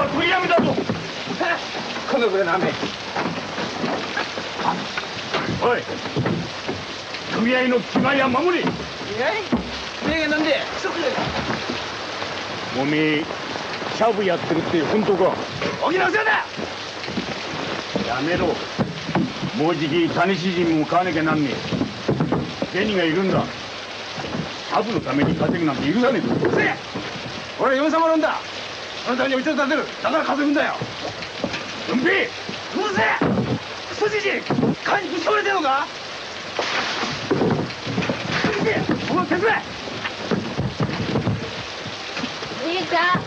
は取りやめだぞ。 このぐらいなめ。 おい、組合の決まりは守れ。 組合？組合がなんで？ おめえ、シャブやってるって本当か？ 沖縄せやだ。 やめろ。もうじき種子人も買わなきゃなんねえ。銭がいるんだ。シャブのために稼ぐなんて許さねえぞ。 うせえ。俺は嫁様なんだ。あなたにお茶を立てる。だから稼ぐんだよ。 うんぺえ。 うるせえ。クソじじい。蚊にぶち込まれてんのか？うるせえ。お前手伝え。 じいちゃん。